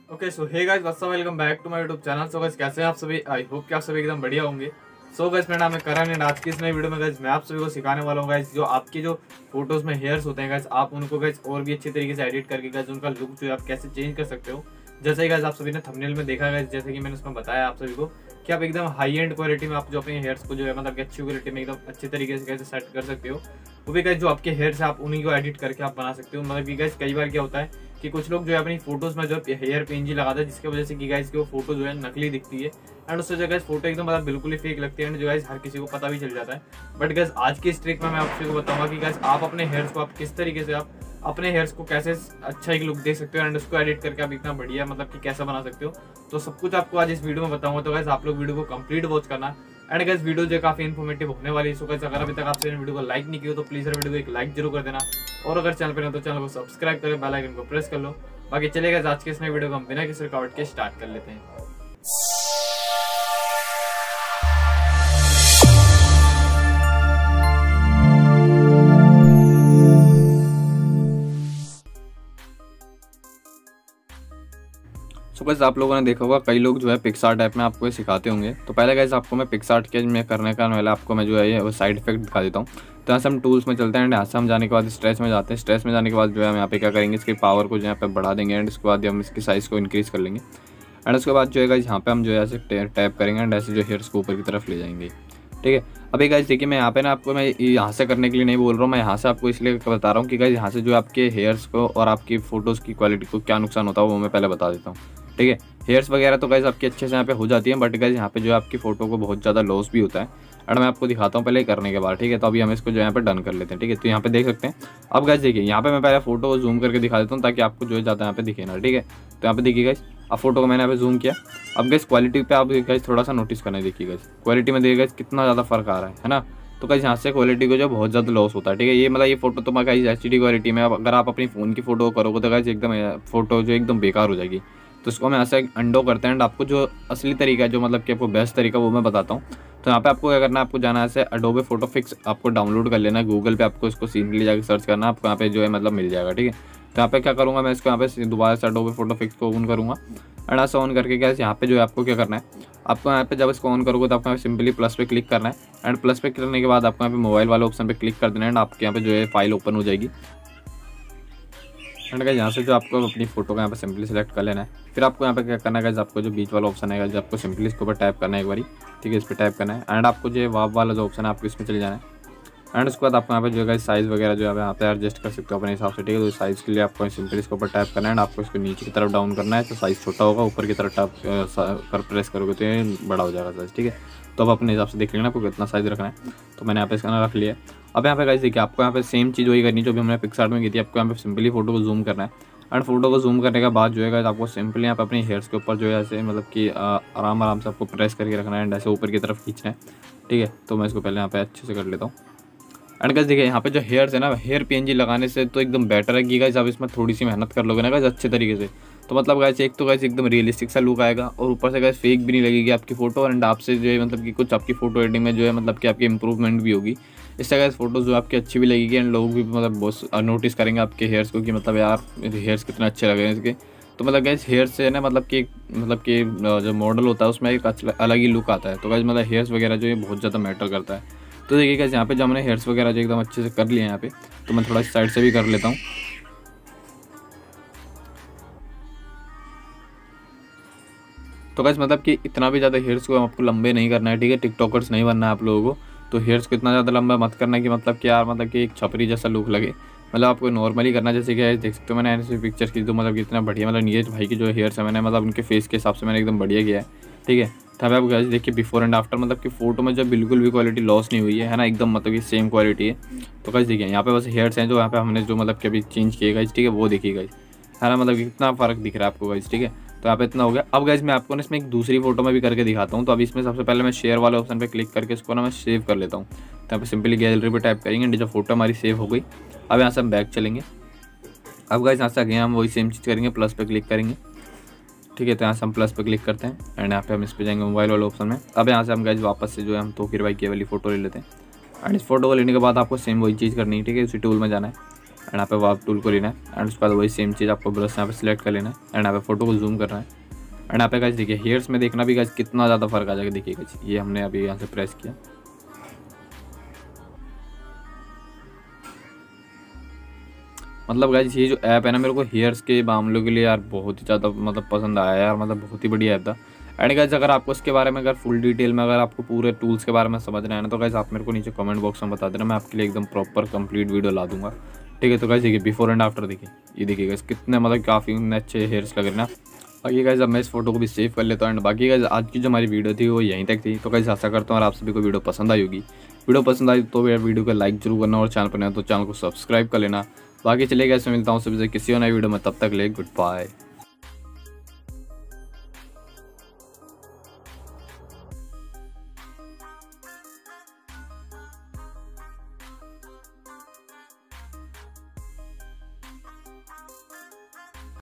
Okay so hey guys what's up, welcome back to my YouTube channel. So guys कैसे हैं आप सभी? I hope कि आप सभी एकदम बढ़िया होंगे। सो गाइस मेरा नाम है करण एंड आज की इस नई वीडियो में गाइस मैं आप सभी को सिखाने वाला हूँ गाइस जो आपकी जो फोटोज में हेयर्स होते हैं गाइस आप उनको गाइस और भी अच्छी तरीके से एडिट करके गाइस उनका लुक जो है आप कैसे चेंज कर सकते हो। जैसे ही गाइस आप सभी ने थंबनेल में देखा गाइस, जैसे कि मैंने उसमें बताया आप सभी को कि आप एकदम हाई एंड क्वालिटी में आप जो अपने हेयर्स को जो है मतलब कि अच्छी क्वालिटी में एकदम अच्छे तरीके से कैसे सेट कर सकते हो। वो भी गाइस जो आपके हेयर्स है आप उन्हीं को एडिट करके आप बना सकते हो। मतलब कि गाइस कई बार क्या होता है कि कुछ लोग जो है अपनी फोटोज में जो हेयर पेंजी लगाते हैं जिसकी वजह से कि गाइस की वो फोटो जो है नकली दिखती है एंड उससे जो गाइस फोटो एकदम मतलब बिल्कुल ही फेक लगती है एंड जो गाइस हर किसी को पता भी चल जाता है। बट गाइस आज की इस ट्रिक में मैं आपको बताऊंगा कि गाइस आप अपने हेयर्स को आप किस तरीके से आप अपने हेयर्स को कैसे अच्छा एक लुक दे सकते हो एंड उसको एडिट करके आप इतना बढ़िया मतलब कि कैसे बना सकते हो। तो सब कुछ आपको आज इस वीडियो में बताऊंगा। तो गाइस आप लोग वीडियो को कंप्लीट वॉच करना एंड गाइस वीडियो जो काफी इन्फॉर्मेटिव होने वाली है। सो गाइस अगर अभी तक आपने वीडियो को लाइक नहीं किया तो प्लीज वीडियो को एक लाइक जरूर कर देना और अगर चैनल पर नहीं तो चैनल को सब्सक्राइब करें, बेल आइकन को प्रेस कर लो। बाकी चलेगा आज के इस नए वीडियो को हम बिना किसी रुकावट के स्टार्ट कर लेते हैं। सो गाइस आप लोगों ने देखा होगा कई लोग जो है पिक्सआर्ट ऐप में आपको ये सिखाते होंगे। तो पहले गाइस आपको मैं पिक्सआर्ट के में करने का पहले आपको मैं जो है ये साइड इफेक्ट दिखा देता हूँ। तो यहाँ से हम टूल्स में चलते हैं एंड यहाँ से हम जाने के बाद स्ट्रेच में जाते हैं। स्ट्रेच में जाने के बाद जो है हम यहाँ पे क्या करेंगे, इसकी पावर को जो यहाँ पे बढ़ा देंगे एंड उसके बाद हम इसकी साइज़ को इंक्रीज़ कर लेंगे एंड उसके बाद जो है गाइस यहाँ पे हम जो है ऐसे टैप करेंगे एंड ऐसे जो हेयर्स को ऊपर की तरफ ले जाएंगे। ठीक है, अभी गाइस देखिए मैं यहाँ पे ना आपको मैं यहाँ से करने के लिए नहीं बोल रहा हूँ, मैं यहाँ से आपको इसलिए बता रहा हूँ कि गाइस यहाँ से जो आपके हेयर्स को और आपकी फोटोज़ की क्वालिटी को क्या नुकसान होता है वो मैं पहले बता देता हूँ। ठीक है, हेयर्स वगैरह तो गाइस आपकी अच्छे से यहाँ पे हो जाती है बट गाइस यहाँ पे जो है आपकी फोटो को बहुत ज़्यादा लॉस भी होता है एंड मैं आपको दिखाता हूँ पहले करने के बाद। ठीक है, तो अभी हम इसको जो यहाँ पे डन कर लेते हैं। ठीक है, तो यहाँ पे देख सकते हैं। अब गाइस देखिए यहाँ पे मैं पहले फोटो को जूम करके दिखा देता हूँ ताकि आपको जो है ज़्यादा यहाँ पे दिखे ना। ठीक है, तो यहाँ पे देखिए गाइस अब फोटो को मैंने यहाँ पे जूम किया। अब गाइस क्वालिटी पे आप गाइस थोड़ा सा नोटिस करना है। देखिए गाइस क्वालिटी में देखिए गाइस कितना ज़्यादा फर्क आ रहा है ना। तो गाइस यहाँ से क्वालिटी को जो बहुत ज़्यादा लॉस होता है। ठीक है, ये मतलब ये फोटो तो मैं गाइस एचडी क्वालिटी में अगर आप अपनी फ़ोन की फोटो करोगे तो गाइस एकदम फोटो जो एकदम बेकार हो जाएगी। तो इसको मैं ऐसे अंडो करते हैं एंड आपको जो असली तरीका है जो मतलब कि आपको बेस्ट तरीका वो मैं बताता हूँ। तो यहाँ पे आपको क्या करना है, आपको जाना है ऐसे एडोबे फोटो फिक्स आपको डाउनलोड कर लेना है गूगल पे, आपको इसको सिंपली जाकर सर्च करना है, आपको यहाँ पे जो है मतलब मिल जाएगा। ठीक है, तो यहाँ पे क्या करूँगा मैं इसको यहाँ पे दोबारा से एडोबे फोटो फिक्स को ऑन करूँगा एंड ऐसा ऑन करके क्या यहाँ पे जो है आपको क्या करना है, आपको यहाँ पे जब इसको ऑन करोगे तो आपको यहाँ पे सिंपली प्लस पे क्लिक करना है एंड प्लस पे करने के बाद आपको यहाँ पे मोबाइल वाले ऑप्शन पे क्लिक कर देना है एंड आपके यहाँ पे जो है फाइल ओपन हो जाएगी एंड गाइस यहाँ से जो आपको अपनी फोटो का यहाँ पे सिंपली सेलेक्ट कर लेना है। फिर आपको यहाँ पे क्या करना है गाइस, आपको जो बीच वाला ऑप्शन है गाइस आपको सिंपली इसके ऊपर टैप करना है एक बारी। ठीक है, इस पर टैप करना है एंड आपको जो वाव वाला जो ऑप्शन है आपको इसमें चले जाना है एंड उसके बाद आपको यहाँ पे जो है साइज़ वगैरह जो है यहाँ पे एडजस्ट कर सकते हो अपने हिसाब से। ठीक है, तो साइज़ के लिए आपको सिंपली इसके ऊपर टैप करना है एंड आपको इसको नीचे की तरफ डाउन करना है तो साइज़ छोटा होगा, ऊपर की तरफ टैप कर प्रेस करोगे तो ये बड़ा हो जाएगा साइज़। ठीक है, तो अब अपने हिसाब से देख लेना आपको कितना साइज़ रखना है। तो मैंने यहाँ पे इसका रख लिया। अब यहाँ पे गाइस देखिए आपको यहाँ पे सेम चीज़ वही करनी जो भी हमने पिक्सआर्ट में की थी। आपको यहाँ पे सिंपली फोटो को जूम करना है एंड फोटो को जूम करने के बाद जो है आपको सिंपली यहाँ पे अपने हेयर्स के ऊपर जो है ऐसे मतलब कि आराम आराम से आपको प्रेस करके रखना है एंड ऐसे ऊपर की तरफ खींचना है। ठीक है, तो मैं इसको पहले यहाँ पे अच्छे से कर लेता हूँ एंड गाइस देखिए यहाँ पे जो हेयर्स है ना, हेयर पीएनजी लगाने से तो एकदम बेटर है कि गाइस आप इसमें थोड़ी सी मेहनत कर लोगे ना गाइस अच्छे तरीके से तो मतलब गाइस एक तो गाइस एकदम रियलिस्टिक सा लुक आएगा और ऊपर से गाइस फेक भी नहीं लगेगी आपकी फोटो एंड आपसे जो है मतलब कि कुछ आपकी फोटो एडिटिंग में जो है मतलब कि आपकी इंप्रूवमेंट भी होगी। इससे गाइस फोटो जो आपकी अच्छी भी लगेगी एंड लोग भी मतलब बहुत नोटिस करेंगे आपके हेयर्स को कि मतलब यार हेयर्स कितने अच्छे लग रहे हैं इसके। तो मतलब गाइस हेयर से ना मतलब कि जो मॉडल होता है उसमें एक अलग ही लुक आता है। तो गाइस मतलब हेयर्स वगैरह जो है बहुत ज़्यादा मैटर करता है। तो देखिए गाइस यहाँ पे जब हमने हेयर्स वगैरह जो एकदम अच्छे से कर लिए यहाँ पे, तो मैं थोड़ा साइड से भी कर लेता हूँ। तो गाइस मतलब कि इतना भी ज़्यादा हेयर्स को आपको लंबे नहीं करना है। ठीक है, टिकटॉकर्स नहीं बनना है आप लोगों को। तो हेयर्स को इतना ज़्यादा लंबा मत करना कि मतलब कि यार मतलब कि एक छपरी जैसा लुक लगे। मतलब आपको नॉर्मली करना जैसे कि देख सकते हो मैंने ऐसे पिक्चर्स की तो मतलब कि इतना बढ़िया मतलब नीरज भाई की जो हेयर्स है मैंने मतलब उनके फेस के हिसाब से मैंने एकदम बढ़िया किया है। ठीक है, तब आप गाइस देखिए बिफोर एंड आफ्टर मतलब कि फोटो में जब बिल्कुल भी क्वालिटी लॉस नहीं हुई है ना, एकदम मतलब कि सेम क्वालिटी है। तो गाइस देखिए यहाँ पे बस हेयर्स हैं जो यहाँ पे हमने जो मतलब कि अभी चेंज किए गाइस। ठीक है, वो देखिए गाइस है ना, मतलब कितना फ़र्क दिख रहा है आपको गाइस। ठीक है, तो यहाँ पे इतना हो गया। अब गाइस मैं आपको ना इसमें एक दूसरी फोटो में भी करके दिखाता हूँ। तो अब इसमें सबसे पहले मैं शेयर वाले ऑप्शन पे क्लिक करके इसको ना मैं सेव कर लेता हूँ। तो यहाँ पे सिंपली गैलरी पे टाइप करेंगे, जो फोटो हमारी सेव हो गई। अब यहाँ से हम बैक चलेंगे। अब गाइस यहाँ से आगे हम वही सेम चीज़ करेंगे, प्लस पे क्लिक करेंगे। ठीक है, तो यहाँ से हम प्लस पे क्लिक करते हैं एंड यहाँ पे हम इस पे जाएंगे मोबाइल वाले ऑप्शन में। अब यहाँ से हम गाइस वापस से जो है हम तोकीर भाई की वाली फोटो ले लेते हैं एंड इस फोटो को लेने के बाद आपको सेम वही चीज़ करनी है। ठीक है, उसी टूल में जाना है एंड यहाँ पे वार्प टूल को लेना है एंड उसके बाद वही सेम चीज़ आपको ब्रश यहाँ पे सिलेक्ट कर लेना है एंड यहाँ पे फोटो को जूम करना है एंड यहाँ पे गाइस देखिए हेयर्स में देखना भी गाइस कितना ज़्यादा फर्क आ जाएगा। देखिए गाइस ये हमने अभी यहाँ से प्रेस किया, मतलब गाइस ये जो ऐप है ना मेरे को हेयर्स के मामलों के लिए यार बहुत ही ज़्यादा मतलब पसंद आया यार, मतलब बहुत ही बढ़िया ऐप था। एंड गाइस अगर आपको इसके बारे में अगर फुल डिटेल में अगर आपको पूरे टूल्स के बारे में समझना है ना तो गाइस आप मेरे को नीचे कमेंट बॉक्स में बता देना, मैं आपके लिए एकदम प्रॉपर कंप्लीट वीडियो ला दूंगा। ठीक है, तो गाइस देखिए बिफोर एंड आफ्टर देखिए, ये देखिए गाइस कितने मतलब काफ़ी अच्छे हेयर्स लग रहे हैं ना। बाकी गाइस अब मैं इस फोटो को भी सेव कर लेता हूँ एंड बाकी गाइस आज की जो हमारी वीडियो थी वो यहीं तक थी। तो गाइस आशा करता हूँ और आप सभी को वीडियो पसंद आई होगी। वीडियो पसंद आई तो वीडियो को लाइक जरूर करना और चैनल पर नया तो चैनल को सब्सक्राइब कर लेना। बाकी चलिए गाइस मैं मिलता हूँ सभी से किसी और नई वीडियो में, तब तक ले गुड बाय।